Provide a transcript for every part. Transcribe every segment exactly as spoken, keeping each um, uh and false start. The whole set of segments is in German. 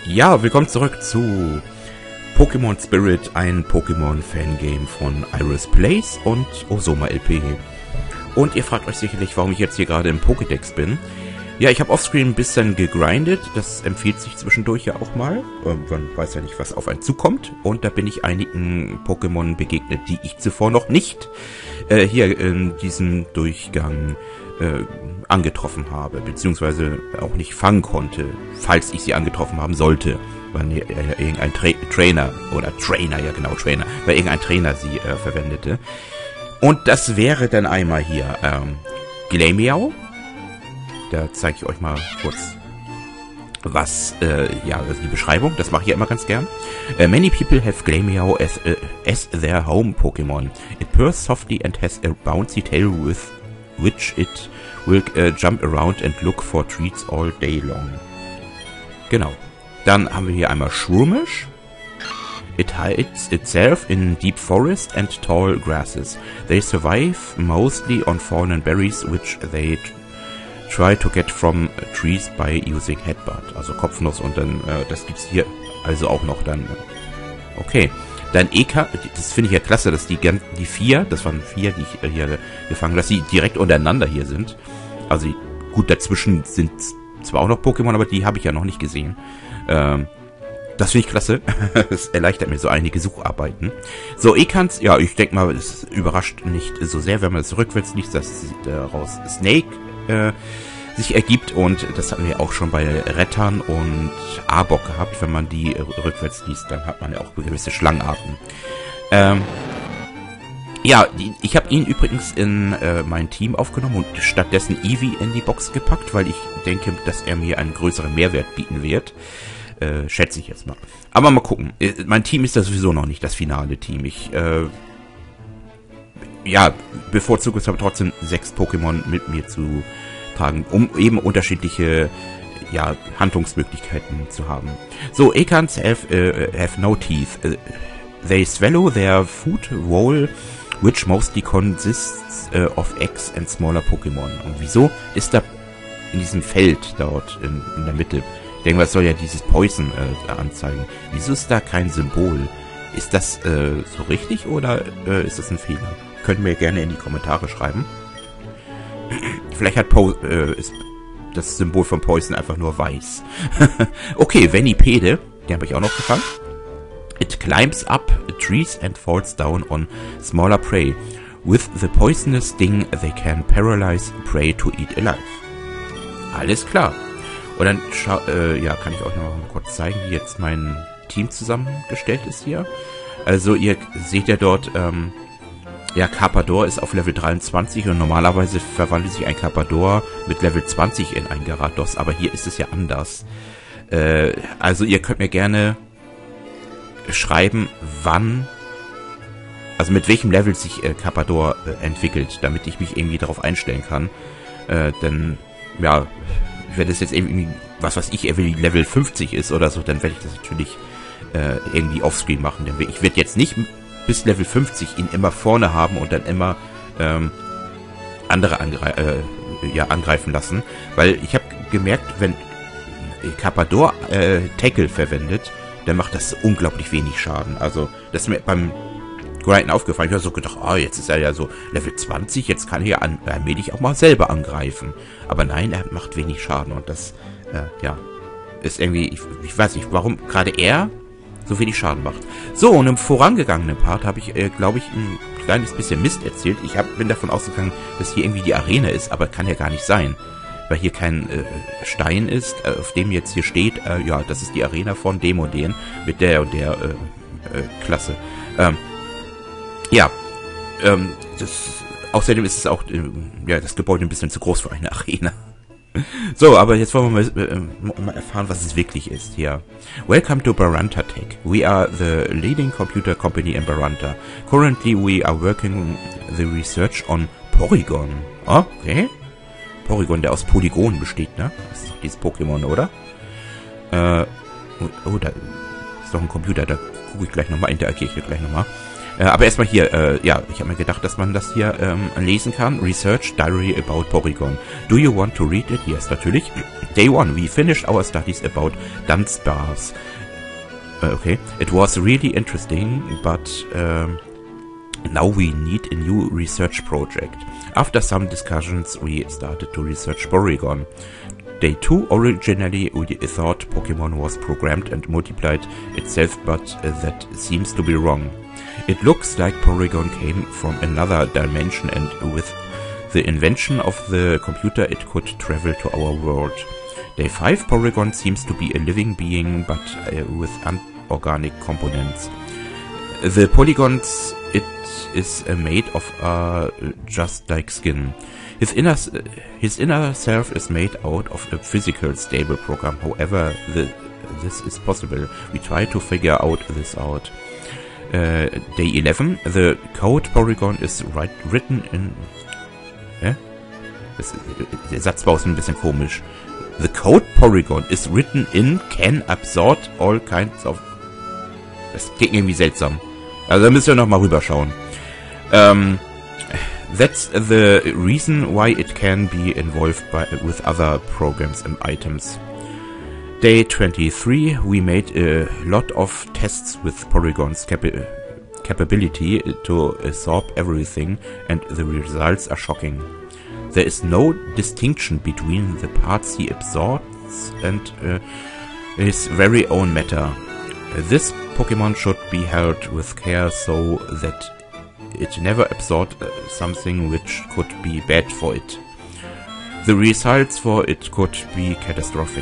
Ja, willkommen zurück zu Pokémon Spirit, ein Pokémon-Fangame von Iris Plays und Osoma L P. Und ihr fragt euch sicherlich, warum ich jetzt hier gerade im Pokédex bin. Ja, ich habe offscreen ein bisschen gegrindet, das empfiehlt sich zwischendurch ja auch mal. Man weiß ja nicht, was auf einen zukommt. Und da bin ich einigen Pokémon begegnet, die ich zuvor noch nicht äh, hier in diesem Durchgang äh, angetroffen habe, beziehungsweise auch nicht fangen konnte, falls ich sie angetroffen haben sollte, weil äh, irgendein Tra Trainer, oder Trainer, ja genau, Trainer, weil irgendein Trainer sie äh, verwendete. Und das wäre dann einmal hier ähm, Glameow. Da zeige ich euch mal kurz was, äh, ja, also die Beschreibung, das mache ich ja immer ganz gern. Uh, many people have Glameow as, uh, as their home Pokémon. It purrs softly and has a bouncy tail with which it will uh, jump around and look for treats all day long. Genau. Dann haben wir hier einmal Shroomish. It hides itself in deep forest and tall grasses. They survive mostly on fallen berries, which they try to get from trees by using Headbutt. Also Kopfnuss und dann, äh, das gibt's hier also auch noch dann. Okay. Dann Eka, das finde ich ja klasse, dass die die vier, das waren vier, die ich hier gefangen habe, dass die direkt untereinander hier sind. Also gut, dazwischen sind zwar auch noch Pokémon, aber die habe ich ja noch nicht gesehen. Ähm, das finde ich klasse. Das erleichtert mir so einige Sucharbeiten. So, Ekans, ja, ich denke mal, es überrascht nicht so sehr, wenn man es rückwärts liest, dass daraus Snake äh, sich ergibt. Und das hatten wir auch schon bei Rettern und Arbok gehabt. Wenn man die rückwärts liest, dann hat man ja auch gewisse Schlangenarten. Ähm, ja, die, ich habe ihn übrigens in äh, mein Team aufgenommen und stattdessen Eevee in die Box gepackt, weil ich denke, dass er mir einen größeren Mehrwert bieten wird. Äh, schätze ich jetzt mal. Aber mal gucken. Äh, mein Team ist ja sowieso noch nicht das finale Team. Ich, äh, ja, bevorzuge es aber trotzdem, sechs Pokémon mit mir zu tragen, um eben unterschiedliche, ja, Handlungsmöglichkeiten zu haben. So, Ekans have, uh, have no teeth. Uh, they swallow their food whole, which mostly consists uh, of eggs and smaller Pokémon. Und wieso ist da in diesem Feld dort in, in der Mitte, ich denke, was soll ja dieses Poison äh, anzeigen, wieso ist da kein Symbol? Ist das äh, so richtig oder äh, ist das ein Fehler? Könnt mir gerne in die Kommentare schreiben. Vielleicht hat po äh, ist das Symbol von Poison einfach nur weiß. Okay, Venipede, den habe ich auch noch gefangen. It climbs up trees and falls down on smaller prey. With the poisonous sting, they can paralyze prey to eat alive. Alles klar. Und dann äh, ja, kann ich euch noch mal kurz zeigen, wie jetzt mein Team zusammengestellt ist hier. Also ihr seht ja dort, ähm, ja, Carpador ist auf Level dreiundzwanzig und normalerweise verwandelt sich ein Carpador mit Level zwanzig in ein Gyarados, aber hier ist es ja anders. Äh, also ihr könnt mir gerne schreiben, wann, also mit welchem Level sich äh, Carpador äh, entwickelt, damit ich mich irgendwie darauf einstellen kann. Äh, denn, ja, wenn es jetzt irgendwie, was weiß ich, Level fünfzig ist oder so, dann werde ich das natürlich äh, irgendwie offscreen machen. Denn ich werde jetzt nicht bis Level fünfzig ihn immer vorne haben und dann immer ähm, andere angre äh, ja, angreifen lassen. Weil ich habe gemerkt, wenn Carpador äh, Tackle verwendet, dann macht das unglaublich wenig Schaden. Also das ist mir beim Grinden aufgefallen. Ich habe so gedacht, ah, oh, jetzt ist er ja so Level zwanzig, jetzt kann er ja an, allmählich auch mal selber angreifen. Aber nein, er macht wenig Schaden und das, äh, ja, ist irgendwie, ich, ich weiß nicht, warum gerade er so wenig Schaden macht. So, und im vorangegangenen Part habe ich, äh, glaube ich, ein kleines bisschen Mist erzählt. Ich hab, bin davon ausgegangen, dass hier irgendwie die Arena ist, aber kann ja gar nicht sein. Weil hier kein äh, Stein ist, äh, auf dem jetzt hier steht, äh, ja, das ist die Arena von dem und den, mit der und der äh, äh, Klasse. Ähm, Ja, ähm, das, außerdem ist es auch, äh, ja, das Gebäude ein bisschen zu groß für eine Arena. So, aber jetzt wollen wir mal, äh, mal erfahren, was es wirklich ist hier. Welcome to Baranta Tech. We are the leading computer company in Baranta. Currently we are working the research on Porygon. Oh, okay. Porygon, der aus Polygonen besteht, ne? Das ist doch dieses Pokémon, oder? Äh, oh, da ist doch ein Computer, da gucke ich gleich nochmal, interagiere ich gleich nochmal. Äh, aber erstmal hier, äh, ja, ich habe mir gedacht, dass man das hier ähm, lesen kann. Research Diary about Porygon. Do you want to read it? Yes, natürlich. Day one, we finished our studies about Dunsparce. Uh, okay, it was really interesting, but um, now we need a new research project. After some discussions, we started to research Porygon. Day two, originally we thought Pokemon was programmed and multiplied itself, but uh, that seems to be wrong. It looks like Porygon came from another dimension, and with the invention of the computer it could travel to our world. Day five, Porygon seems to be a living being, but uh, with unorganic components. The polygons it is uh, made of are uh, just like skin. His inner, his inner self is made out of a physical stable program. However, the, this is possible. We try to figure out this out. Uh, day eleven, the code Porygon is right, written in... Hä? Das, der Satz war auch so ein bisschen komisch. The code Porygon is written in can absorb all kinds of... Das klingt irgendwie seltsam. Also da müsst ihr noch mal rüberschauen. Ähm... That's the reason why it can be involved by, with other programs and items. Day twenty-three, we made a lot of tests with Porygon's capa capability to absorb everything, and the results are shocking. There is no distinction between the parts he absorbs and uh, his very own matter. This Pokemon should be held with care so that it never absorbed uh, something which could be bad for it. The results for it could be catastrophic.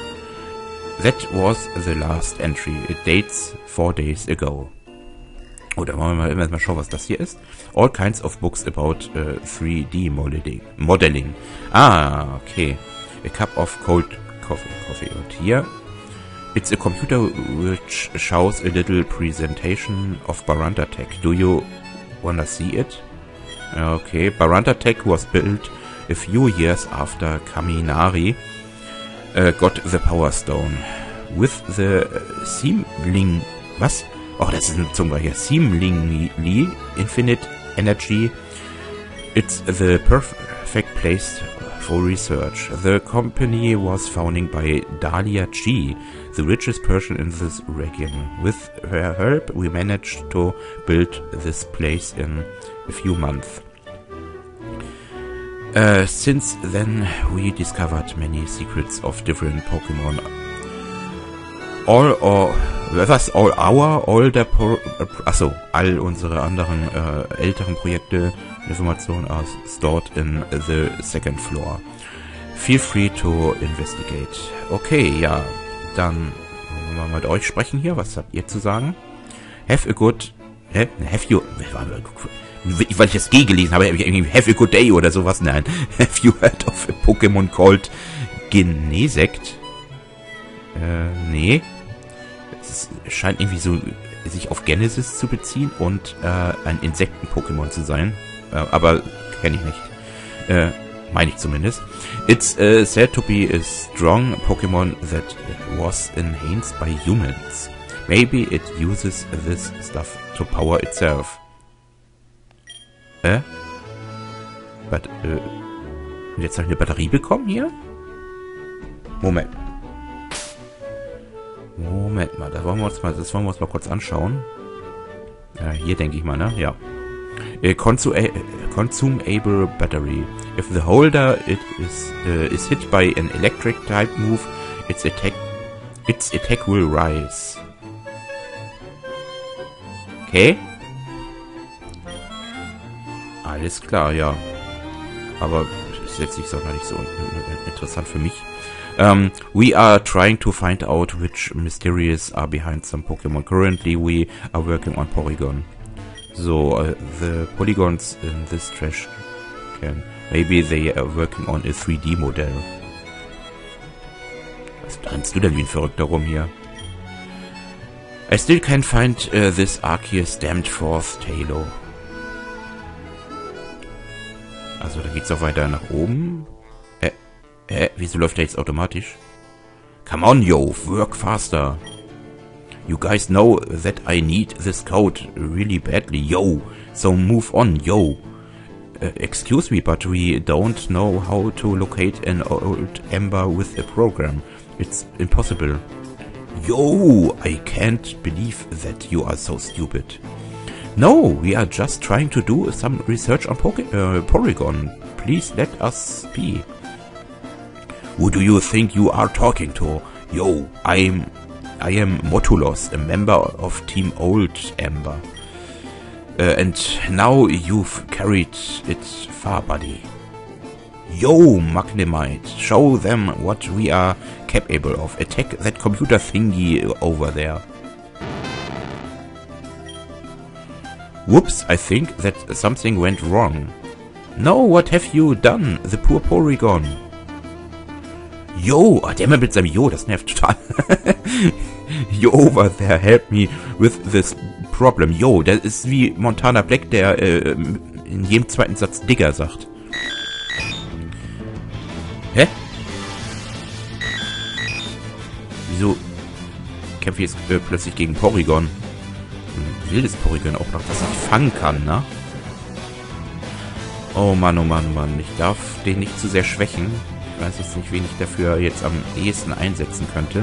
That was the last entry. It dates four days ago. Oder wollen wir mal, mal schauen, was das hier ist. All kinds of books about uh, three D modeling. modeling. Ah, okay. A cup of cold coffee. coffee. Und hier, it's a computer which shows a little presentation of Barantatech. Do you wanna see it? Okay, Barantatech was built a few years after Kaminari uh, got the Power Stone. With the uh, Seemling... Was? Oh, das ist ein Zungenbrecher. Seemingly Infinite Energy. It's the perfect place for research. The company was founded by Dahlia G, the richest person in this region. With her help, we managed to build this place in a few months. Uh, since then, we discovered many secrets of different Pokemon. All or was all our older pro, uh, achso, all unsere anderen uh, älteren Projekte, Informationen are stored in the second floor. Feel free to investigate. Okay, ja, dann wollen wir mal mit euch sprechen hier. Was habt ihr zu sagen? Have a good... Hä? Have you... Weil ich das G gelesen habe, irgendwie have a good day oder sowas. Nein. Have you heard of a Pokémon called Genesect? Äh, nee. Es scheint irgendwie so sich auf Genesis zu beziehen und äh, ein Insekten-Pokémon zu sein. Äh, aber kenne ich nicht. Äh, meine ich zumindest. It's uh, said to be a strong Pokemon that was enhanced by humans. Maybe it uses this stuff to power itself. Äh? But, äh, und jetzt habe ich eine Batterie bekommen hier? Moment. Moment mal, das wollen wir uns mal, das wollen wir uns mal kurz anschauen. Äh, hier denke ich mal, ne? Ja. A consu consumable battery. If the holder it is uh, is hit by an electric type move, its attack its attack will rise. Okay. Alles klar, ja. Aber ist jetzt nicht sonderlich so interessant für mich. Um, we are trying to find out which mysteries are behind some Pokemon. Currently, we are working on Porygon. So, uh, the polygons in this trash can... Maybe they are working on a three D Modell. Was planst du denn wie ein Verrückter rum hier? I still can't find uh, this Arceus damned fourth Tailo. Also, da geht's auch weiter nach oben. Äh, äh, wieso läuft der jetzt automatisch? Come on, yo, work faster. You guys know that I need this code really badly, yo. So move on, yo. Uh, excuse me, but we don't know how to locate an old Ember with a program. It's impossible. Yo, I can't believe that you are so stupid. No, we are just trying to do some research on Poke uh, Porygon. Please let us be. Who do you think you are talking to? Yo, I'm... I am Motulos, a member of Team Old Ember. Uh, and now you've carried it far, buddy. Yo, Magnemite, show them what we are capable of. Attack that computer thingy over there. Whoops, I think that something went wrong. No, what have you done? The poor Porygon. Yo, oh, der immer mit seinem Yo, das nervt total. You over there, help me with this problem. Yo, das ist wie Montana Black, der äh, in jedem zweiten Satz Digger sagt. Hä? Wieso kämpfe ich jetzt äh, plötzlich gegen Porygon? Ein wildes Porygon auch noch, das ich fangen kann, ne? Oh Mann, oh Mann, oh Mann. Ich darf den nicht zu sehr schwächen. Ich weiß jetzt nicht, wen ich dafür jetzt am ehesten einsetzen könnte.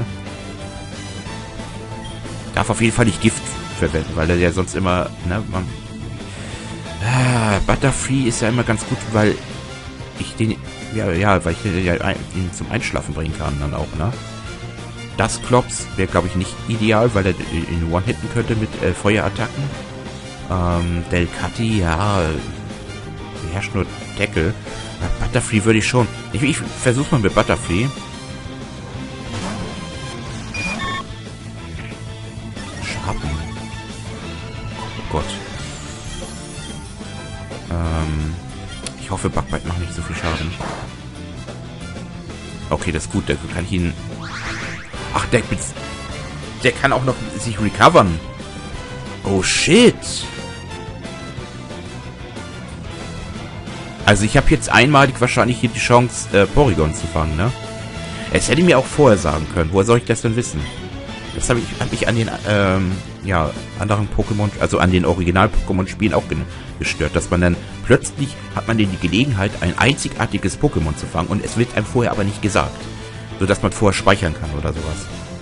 Darf auf jeden Fall nicht Gift verwenden, weil er ja sonst immer, ne, man... Ah, Butterfree ist ja immer ganz gut, weil ich den, ja, ja, weil ich den, ja, ihn zum Einschlafen bringen kann dann auch, ne? Das Klops wäre, glaube ich, nicht ideal, weil er ihn one-hitten könnte mit äh, Feuerattacken. Ähm, Delcatty, ja, beherrscht nur Tackle. Butterfree würde ich schon. Ich, ich versuch's mal mit Butterfree. Schaden. Oh Gott. Ähm, ich hoffe, Bugbyte macht nicht so viel Schaden. Okay, das ist gut. Da kann ich ihn... Ach, der, der kann auch noch sich recovern. Oh, shit. Also ich habe jetzt einmalig wahrscheinlich hier die Chance, äh, Porygon zu fangen, ne? Es hätte mir auch vorher sagen können. Woher soll ich das denn wissen? Das habe ich, hab ich an den ähm, ja, anderen Pokémon, also an den Original-Pokémon-Spielen auch gestört, dass man dann plötzlich hat man die Gelegenheit, ein einzigartiges Pokémon zu fangen und es wird einem vorher aber nicht gesagt. Sodass man vorher speichern kann oder sowas.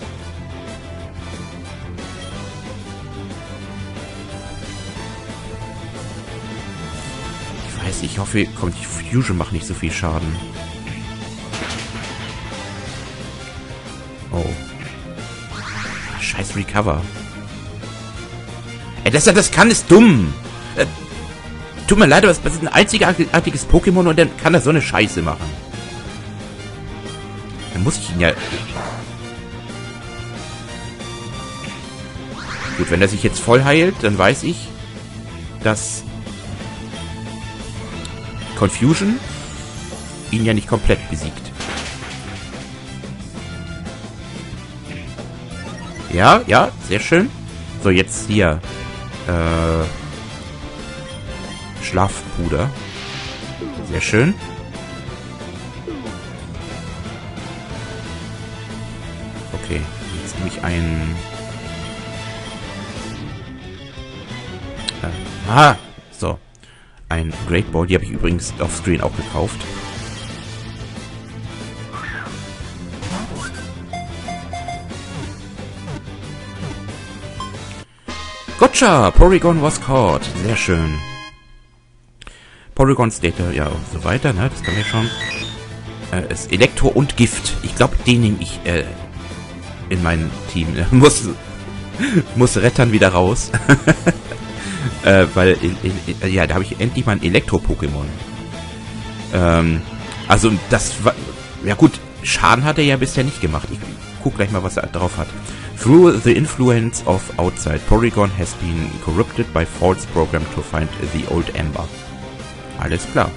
Ich weiß nicht, ich hoffe, komm, die Fusion macht nicht so viel Schaden. Oh. Scheiß Recover. Ey, dass er das kann, ist dumm. Äh, tut mir leid, aber es ist ein einzigartiges Pokémon und dann kann er so eine Scheiße machen. Dann muss ich ihn ja... Gut, wenn er sich jetzt voll heilt, dann weiß ich, dass Confusion ihn ja nicht komplett besiegt. Ja, ja, sehr schön. So, jetzt hier. Äh, Schlafpuder. Sehr schön. Okay, jetzt nehme ich einen... Äh, ah, so. Ein Great Ball, die habe ich übrigens offscreen auch gekauft. Gotcha! Porygon was caught. Sehr schön. Porygon's Data, ja, und so weiter, ne? Das kann wir schon. Äh, ist Elektro und Gift. Ich glaube, den nehme ich äh, in mein Team. muss, muss Rettern wieder raus. Äh, weil, äh, ja, da habe ich endlich mal ein Elektro-Pokémon. Ähm, also das war, ja gut, Schaden hat er ja bisher nicht gemacht. Ich guck gleich mal, was er drauf hat. Through the influence of outside, Porygon has been corrupted by false program to find the old Ember. Alles klar.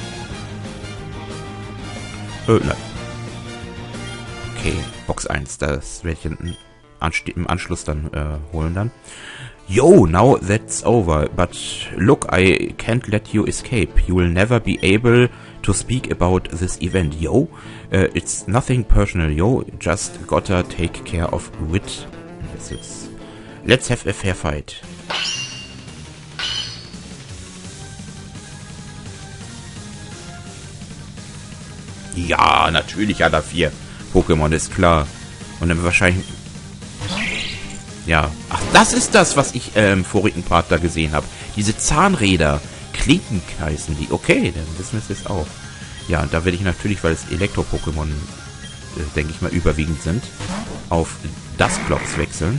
Äh, nein. Okay, Box eins, das werde ich im Anschluss dann äh, holen dann. Yo, now that's over, but look, I can't let you escape. You will never be able to speak about this event, yo. Uh, it's nothing personal, yo. Just gotta take care of Wit. Das ist Let's have a fair fight. Ja, natürlich hat er vier Pokémon, ist klar. Und dann wahrscheinlich... Ja. Ach, das ist das, was ich äh, im vorigen Part da gesehen habe. Diese Zahnräder. Klinken heißen die. Okay, dann wissen wir es jetzt auch. Ja, und da werde ich natürlich, weil es Elektro-Pokémon, äh, denke ich mal, überwiegend sind, auf Dusclops wechseln.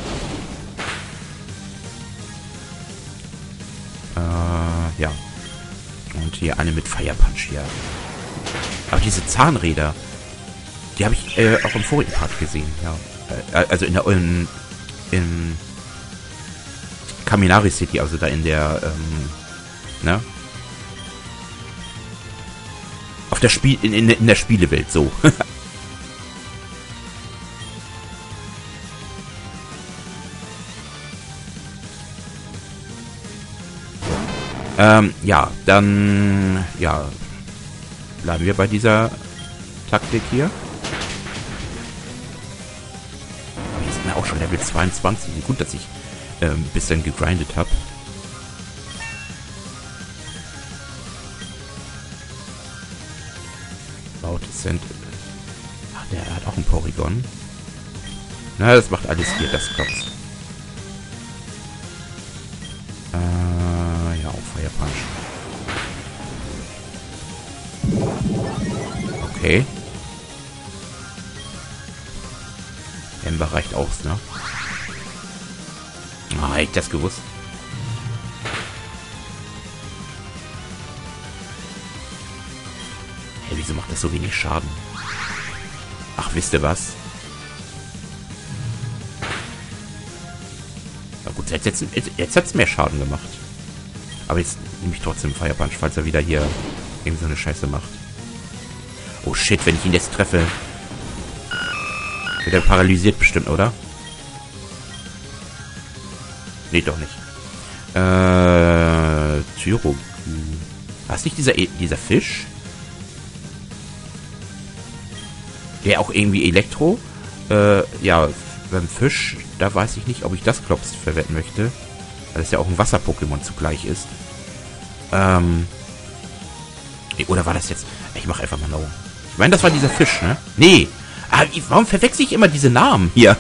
Äh, ja. Und hier eine mit Fire Punch hier. Aber diese Zahnräder, die habe ich äh, auch im vorigen Part gesehen, ja. Äh, also in der in, in Kaminari City, also da in der ähm, ne? Auf der Spiel in, in, in der Spielewelt, so. ähm, ja, dann ja. Bleiben wir bei dieser Taktik hier. Aber hier sind wir auch schon Level zweiundzwanzig. Gut, dass ich äh, ein bisschen gegrindet habe. About Cent. Ach, der hat auch ein Porygon. Na, das macht alles hier, das Kopf. Äh, ja, auch Fire Punch. Okay. Ember reicht aus, ne? Ah, hätte ich das gewusst. Hey, wieso macht das so wenig Schaden? Ach, wisst ihr was? Na gut, jetzt, jetzt, jetzt hat es mehr Schaden gemacht. Aber jetzt nehme ich trotzdem Fire Punch, falls er wieder hier irgend so eine Scheiße macht. Oh shit, wenn ich ihn jetzt treffe. Wird er paralysiert bestimmt, oder? Nee, doch nicht. Äh, Tyro. War es nicht dieser, dieser Fisch? Der auch irgendwie Elektro? Äh, ja, beim Fisch, da weiß ich nicht, ob ich das Klops verwenden möchte. Weil es ja auch ein Wasser-Pokémon zugleich ist. Ähm. Oder war das jetzt... Ich mach einfach mal No. Ich meine, das war dieser Fisch, ne? Nee. Ah, warum verwechsel ich immer diese Namen hier?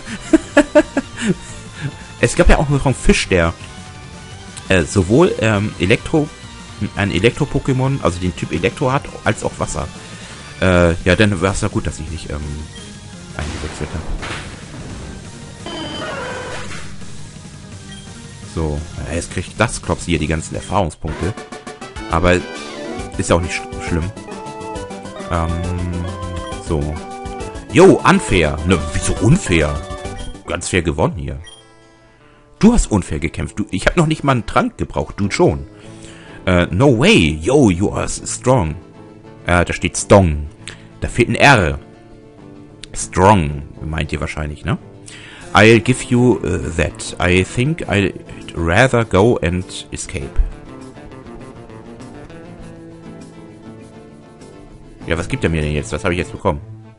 Es gab ja auch noch einen Fisch, der äh, sowohl ähm, Elektro, ein Elektro-Pokémon, also den Typ Elektro hat, als auch Wasser. Äh, ja, dann war es ja gut, dass ich nicht ähm, eingewechselt habe. So, jetzt kriegt das Klops hier die ganzen Erfahrungspunkte. Aber ist ja auch nicht sch schlimm. Ähm, so. Jo, unfair. Ne, wieso unfair? Ganz fair gewonnen hier. Du hast unfair gekämpft. Du, ich habe noch nicht mal einen Trank gebraucht. Du schon. Uh, no way. Yo, you are strong. Uh, da steht strong. Da fehlt ein R. Strong, meint ihr wahrscheinlich, ne? I'll give you uh, that. I think I'd rather go and escape. Ja, was gibt er mir denn jetzt? Was habe ich jetzt bekommen?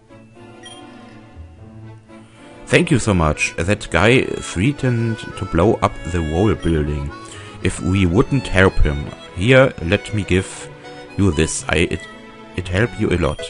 Thank you so much. That guy threatened to blow up the whole building if we wouldn't help him. Here, let me give you this. I it, it help you a lot.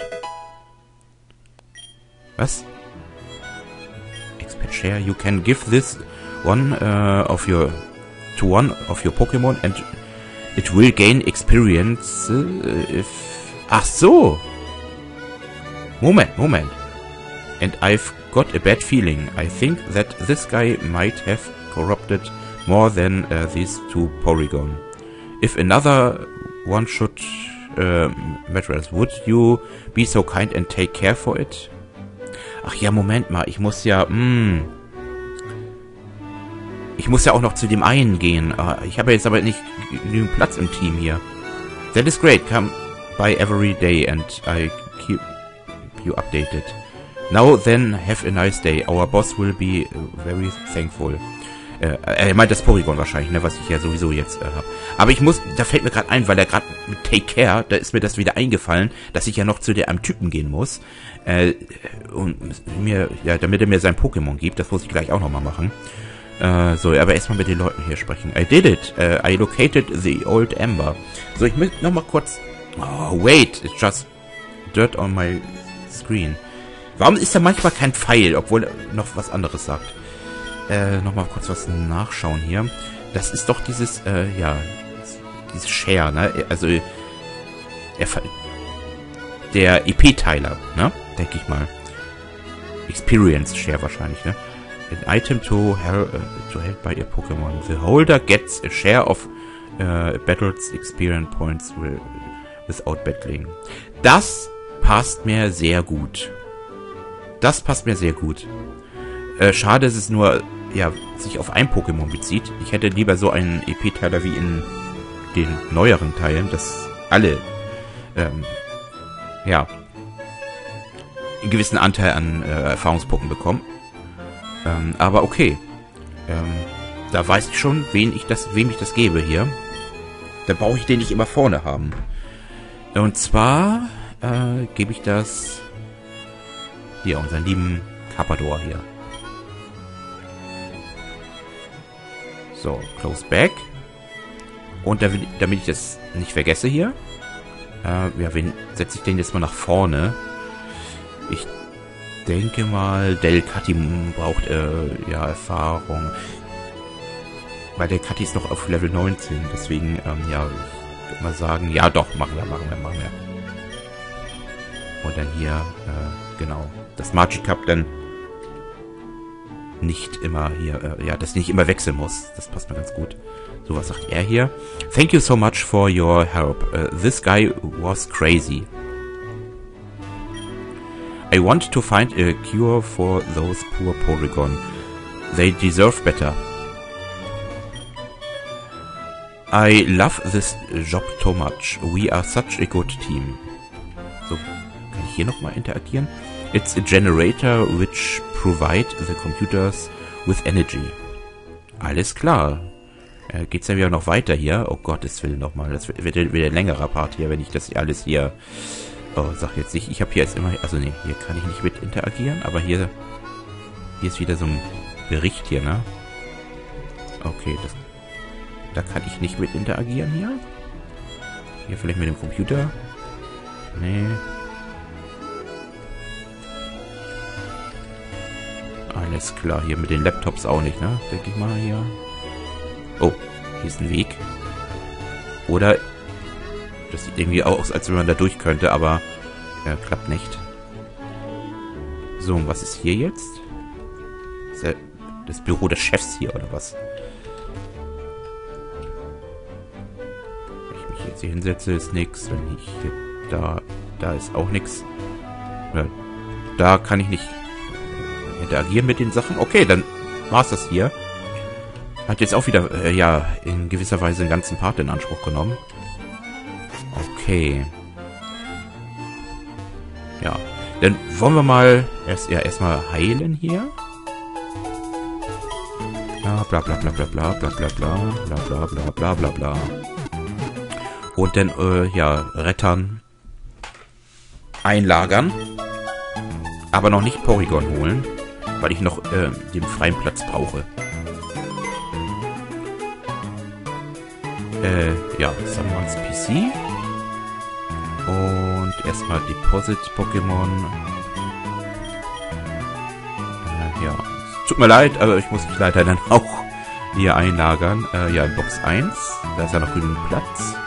Was? Expert share. You can give this one uh, of your to one of your Pokémon and it will gain experience uh, if... Ach so! Moment, Moment. And I've got a bad feeling. I think that this guy might have corrupted more than uh, these two Porygon. If another one should uh, matter, would you be so kind and take care for it? Ach ja, Moment mal. Ich muss ja... Mh, ich muss ja auch noch zu dem einen gehen. Ich habe jetzt aber nicht genügend Platz im Team hier. That is great. Come by every day and I keep you updated. Now then, have a nice day. Our boss will be very thankful. Äh, er meint das Porygon wahrscheinlich, ne, was ich ja sowieso jetzt äh, habe. Aber ich muss, da fällt mir gerade ein, weil er gerade mit Take Care, da ist mir das wieder eingefallen, dass ich ja noch zu der einem Typen gehen muss. Äh, und mir, ja, damit er mir sein Pokémon gibt, das muss ich gleich auch nochmal machen. Äh, so, aber erstmal mit den Leuten hier sprechen. I did it. Uh, I located the old Ember. So, ich möchte nochmal kurz... Oh, wait. It's just dirt on my screen. Warum ist da manchmal kein Pfeil, obwohl er noch was anderes sagt? Äh, nochmal kurz was nachschauen hier. Das ist doch dieses, äh, ja, dieses Share, ne? Also, er, der E P-Teiler, ne? Denke ich mal. Experience Share wahrscheinlich, ne? An item to, hel uh, to help by a Pokémon. The holder gets a share of uh, battles experience points without battling. Das passt mir sehr gut. Das passt mir sehr gut. Äh, schade, dass es nur, ja, sich auf ein Pokémon bezieht. Ich hätte lieber so einen E P-Teiler wie in den neueren Teilen, dass alle, ähm, ja, einen gewissen Anteil an äh, Erfahrungspunkten bekommen. Ähm, aber okay. Ähm, da weiß ich schon, wen ich das, wem ich das gebe hier. Da brauche ich den nicht immer vorne haben. Und zwar äh, gebe ich das hier, unseren lieben Carpador hier. So, close back. Und damit, damit ich das nicht vergesse hier, äh, ja, wen setze ich den jetzt mal nach vorne? Ich denke mal, Delcatty braucht äh, ja Erfahrung. Weil Delcatty ist noch auf Level neunzehn, deswegen, ähm, ja, ich würde mal sagen, ja doch, machen wir, machen wir, machen wir. Und dann hier, äh, genau, das Magikarp dann nicht immer hier, äh, ja, dass ich nicht immer wechseln muss. Das passt mir ganz gut. So, was sagt er hier? Thank you so much for your help. Uh, this guy was crazy. I want to find a cure for those poor Porygon. They deserve better. I love this job so much. We are such a good team. So, kann ich hier nochmal interagieren? It's a generator which provide the computers with energy. Alles klar. Äh, geht's ja wieder noch weiter hier? Oh Gottes Willen nochmal. Das wird wieder ein längerer Part hier, wenn ich das alles hier... Oh, sag jetzt nicht. Ich habe hier jetzt immer... Also nee, hier kann ich nicht mit interagieren, aber hier... Hier ist wieder so ein Bericht hier, ne? Okay, das... Da kann ich nicht mit interagieren hier. Hier vielleicht mit dem Computer. Nee. Alles klar, hier mit den Laptops auch nicht, ne? Denke ich mal hier. Oh, hier ist ein Weg. Oder... Das sieht irgendwie aus, als wenn man da durch könnte, aber... Ja, klappt nicht. So, und was ist hier jetzt? Ist ja das Büro des Chefs hier, oder was? Wenn ich mich jetzt hier hinsetze, ist nichts. Wenn ich hier... Da... Da ist auch nichts. Ja, da kann ich nicht... interagieren mit den Sachen. Okay, dann war's das hier. Hat jetzt auch wieder, äh, ja, in gewisser Weise den ganzen Part in Anspruch genommen. Okay. Ja. Dann wollen wir mal erst ja erstmal heilen hier. Ja, bla bla bla bla bla bla bla bla bla bla bla bla bla bla. Und dann, äh, ja, rettern. Einlagern. Aber noch nicht Porygon holen. Weil ich noch äh, den freien Platz brauche. Äh, ja, Someone's P C. Und erstmal Deposit Pokémon. Äh, ja, tut mir leid, aber ich muss mich leider dann auch hier einlagern. Äh, ja, in Box eins. Da ist ja noch genügend Platz.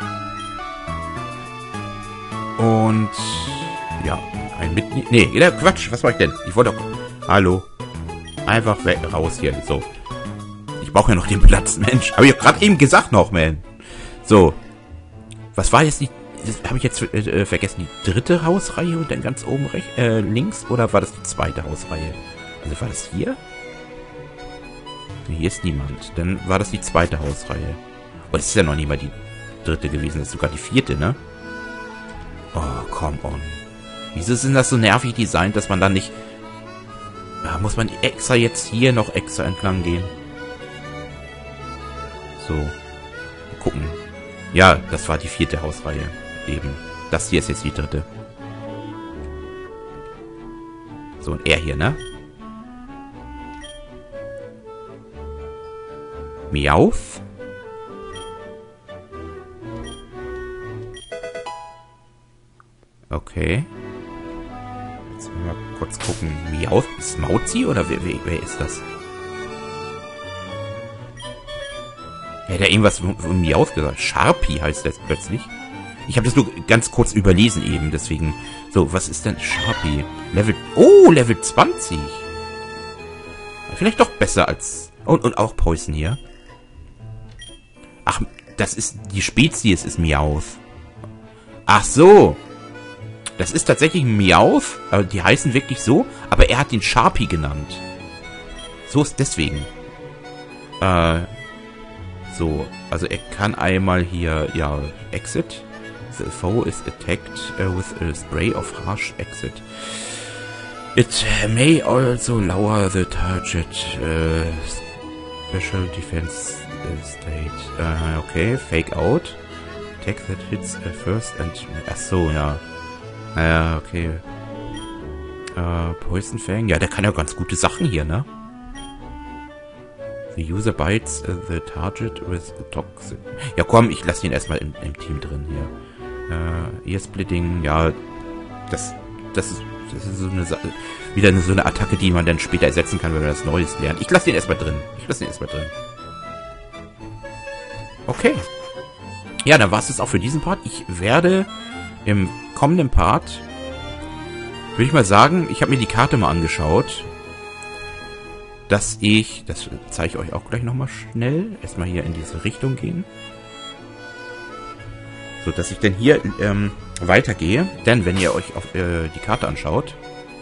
Und ja, ein Mitnehmen. Nee, Quatsch, was war ich denn? Ich wollte doch... Hallo. Einfach weg, raus hier. So. Ich brauche ja noch den Platz, Mensch. Habe ich gerade eben gesagt noch, man. So. Was war jetzt die... Habe ich jetzt äh, vergessen, die dritte Hausreihe und dann ganz oben rechts, äh, links? Oder war das die zweite Hausreihe? Also war das hier? Nee, hier ist niemand. Dann war das die zweite Hausreihe. Oh, das ist ja noch nicht mal die dritte gewesen. Das ist sogar die vierte, ne? Oh, come on. Wieso sind das so nervig designt, dass man dann nicht... Ja, muss man extra jetzt hier noch extra entlang gehen? So. Mal gucken. Ja, das war die vierte Hausreihe. Eben. Das hier ist jetzt die dritte. So, und er hier, ne? Meowth. Okay. Jetzt mal kurz gucken. Meowth? Ist Mauzi oder wer, wer, wer ist das? Ja, der irgendwas von Meowth gesagt. Sharpie heißt das plötzlich. Ich habe das nur ganz kurz überlesen eben, deswegen. So, was ist denn Sharpie? Level... Oh, Level zwanzig. Vielleicht doch besser als... Und, und auch Poison hier. Ach, das ist... Die Spezies ist Meowth. Ach so. Das ist tatsächlich ein Meowth. Also die heißen wirklich so. Aber er hat den Sharpie genannt. So ist deswegen. Äh... So, also er kann einmal hier... Ja, Exit... The foe is attacked uh, with a spray of harsh exit. It may also lower the target uh, special defense uh, state. Uh, okay, fake out. Attack that hits uh, first and... Ach so, ja. Naja, uh, okay. Uh, Poison Fang. Ja, der kann ja ganz gute Sachen hier, ne? The user bites uh, the target with a toxin. Ja, komm, ich lasse ihn erstmal im, im Team drin hier. Äh, Ear-Splitting, ja, das, das ist, das ist so eine, wieder eine, so eine Attacke, die man dann später ersetzen kann, wenn man das Neues lernt. Ich lasse den erstmal drin. Ich lasse den erstmal drin. Okay. Ja, dann war es das auch für diesen Part. Ich werde im kommenden Part, würde ich mal sagen, ich habe mir die Karte mal angeschaut, dass ich, das zeige ich euch auch gleich nochmal schnell, erstmal hier in diese Richtung gehen. So, dass ich denn hier ähm, weitergehe. Denn wenn ihr euch auf äh, die Karte anschaut,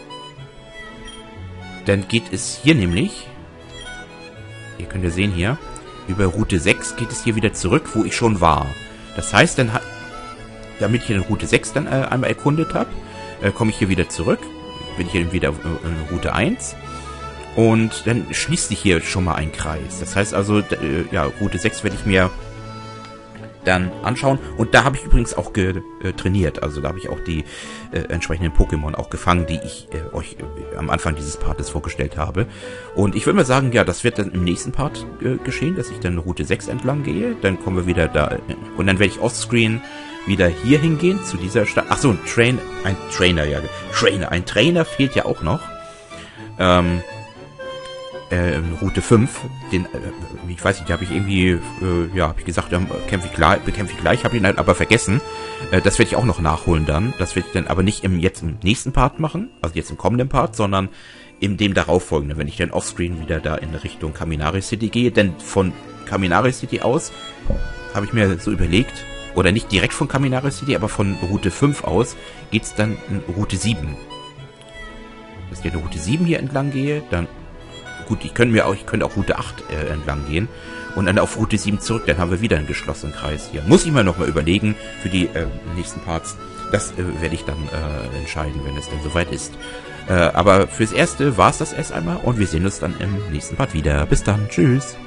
dann geht es hier nämlich, ihr könnt ja sehen hier, über Route sechs geht es hier wieder zurück, wo ich schon war. Das heißt, dann, damit ich hier Route sechs dann äh, einmal erkundet habe, äh, komme ich hier wieder zurück. Bin ich hier wieder in Route eins. Und dann schließt sich hier schon mal ein Kreis. Das heißt also, äh, ja, Route sechs werde ich mir dann anschauen. Und da habe ich übrigens auch ge, äh, trainiert. Also da habe ich auch die äh, entsprechenden Pokémon auch gefangen, die ich äh, euch äh, am Anfang dieses Partes vorgestellt habe. Und ich würde mal sagen, ja, das wird dann im nächsten Part äh, geschehen, dass ich dann Route sechs entlang gehe. Dann kommen wir wieder da. Äh, und dann werde ich offscreen wieder hier hingehen, zu dieser Stadt. Achso, ein Train, ein Trainer, ja. Trainer, ein Trainer fehlt ja auch noch. Ähm, Äh, Route fünf, den, äh, ich weiß nicht, die habe ich irgendwie, äh, ja, habe ich gesagt, ähm, kämpfe ich gleich, bekämpfe ich gleich, habe ihn halt aber vergessen. Äh, das werde ich auch noch nachholen dann. Das werde ich dann aber nicht im jetzt im nächsten Part machen, also jetzt im kommenden Part, sondern in dem darauffolgenden, wenn ich dann offscreen wieder da in Richtung Kaminari City gehe. Denn von Kaminari City aus habe ich mir so überlegt, oder nicht direkt von Kaminari City, aber von Route fünf aus geht's dann in Route sieben. Dass ich in Route sieben hier entlang gehe, dann gut, ich könnte mir auch, ich könnte auch Route acht äh, entlang gehen und dann auf Route sieben zurück, dann haben wir wieder einen geschlossenen Kreis hier. Muss ich mir nochmal überlegen für die äh, nächsten Parts. Das äh, werde ich dann äh, entscheiden, wenn es denn soweit ist. Äh, aber fürs Erste war es das erst einmal und wir sehen uns dann im nächsten Part wieder. Bis dann, tschüss.